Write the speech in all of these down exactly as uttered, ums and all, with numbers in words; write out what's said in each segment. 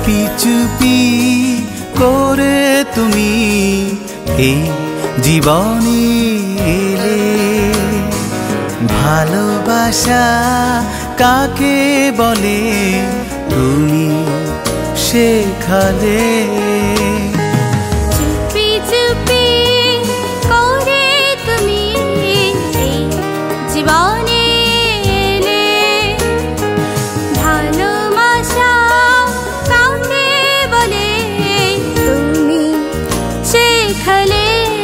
চুপি চুপি করে তুমি এই জীবনে এলে। ভালোবাসা কাকে বলে তুমি শেখালে। চুপি চুপি করে তুমি এই জীবনে এলে। ভালোবাসা কাকে বলে তুমি শেখালে।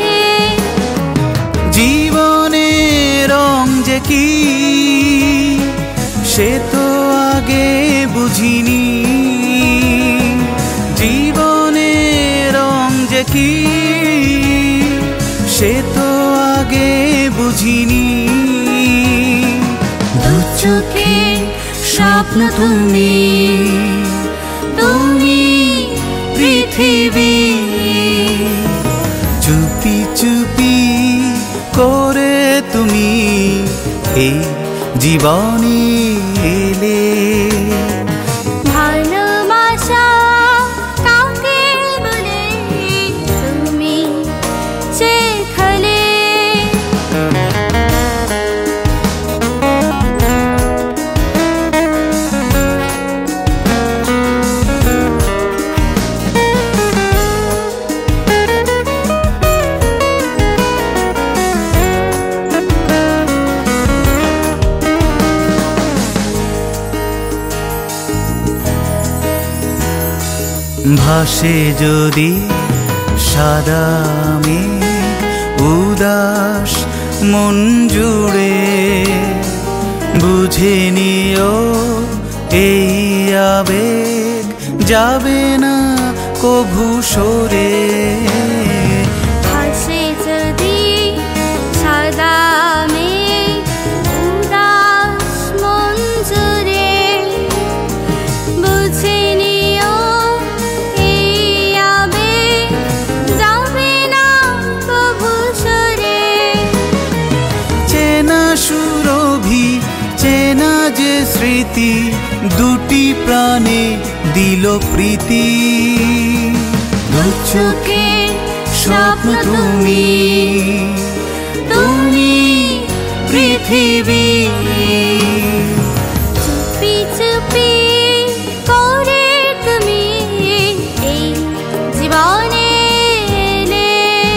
জীবনের রং যে কি সে তো আগে বুঝিনি। জীবনের রং যে কি সে তো আগে বুঝিনি। দু চোখে স্বপ্ন তুমি, তুমি পৃথিবী। চুপি চুপি করে তুমি এই জীবনে এলে। ভালোবাসা কাকে বলে তুমি শেখালে। ভাসে যদি সাদা মেঘ উদাস মন জুড়ে, বুঝে নিও এই আবেগ যাবে না কভু সরে। ভাসে যদি সাদা মেঘ উদাস মন জুড়ে, বুঝে নিও এই আবেগ যাবে না কভু সরে। চেনা সুরভি চেনা যে স্মৃতি দুটি প্রাণে দিল প্রীতি। দু চোখে স্বপ্ন তুমি, তুমি পৃথিবী। চুপি চুপি করে তুমি এই জীবনে এলে।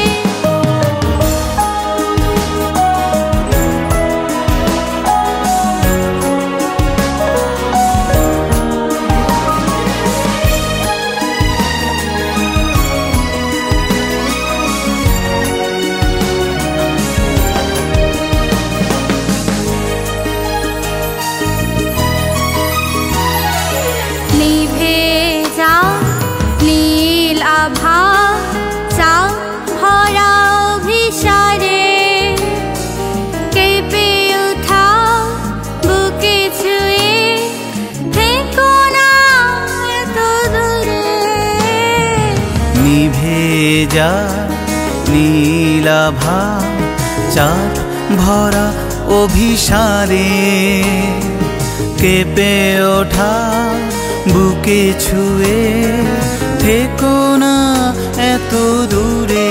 নিভে যা নীল আভা চাঁদ ভরা অভিসারে, কেঁপে ওঠা বুকে ছুঁয়ে থেকো না এত দূরে। নিভে যা নীলাভা চাঁদ ভরা অভিসারে, কেঁপে ওঠা বুকে ছুঁয়ে থেকো না এত দূরে।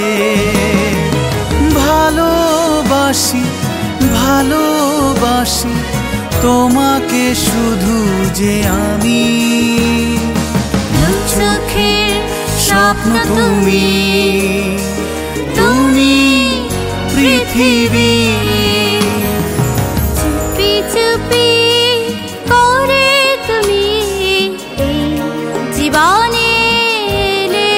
ভালোবাসি ভালোবাসি তোমাকে শুধু যে আমি। দু চোখের স্বপ্ন তুমি, তুমি পৃথিবী। চুপি চুপি করে তুমি এই জীবনে এলে।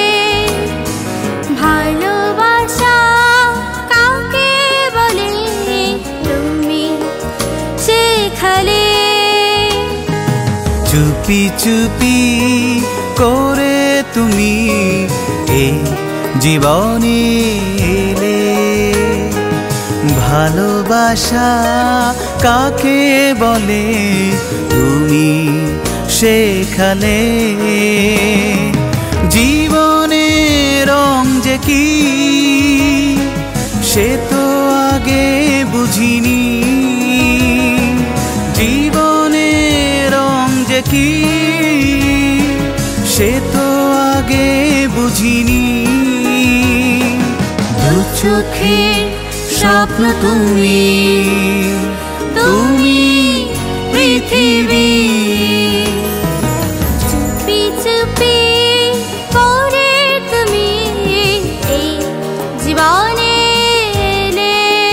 ভালোবাসা কাকে বলে তুমি শেখালে। চুপি চুপি করে তুমি এই জীবনে এলে। ভালোবাসা কাকে বলে তুমি শেখালে। জীবনের রং যে কি সে তো আগে বুঝিনি। জীবনের রং যে কি সে তো আগে বুঝিনি। দু চোখের স্বপ্ন তুমি, তুমি পৃথিবী। চুপি চুপি করে তুমি এই জীবনে এলে।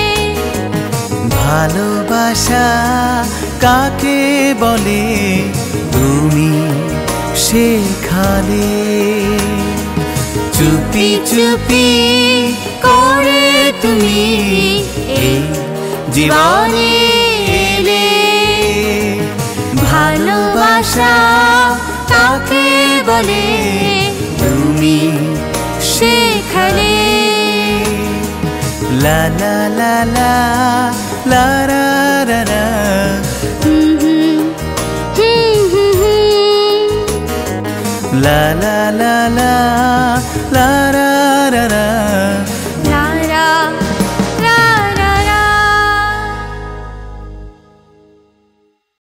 ভালোবাসা কাকে বলে তুমি শেখালে। চুপি চুপি করে তুমি এই জীবনে এলে। ভালোবাসা কাকে বলে তুমি শেখালে। লা লা লা লা লা রা রা রা। La la la la la ra ra ra.